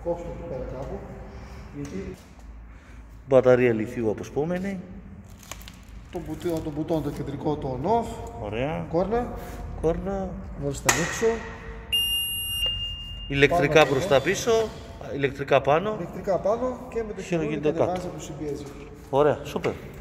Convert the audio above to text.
κόψω εκεί πέρα κάπου. Γιατί Μπαταρία λιθίου αποσπόμενη. το μπουτόν το κεντρικό, το on-off. Ωραία. Κόρνα. Κόρνα. Μόλις τα ανοίξω. Ηλεκτρικά μπροστά πίσω. Ηλεκτρικά πάνω. Ηλεκτρικά πάνω και με το χειρουργείο Χειρουργείο κάτω. κατεβάζει από το συμπιέζι. Ωραία, σούπερ.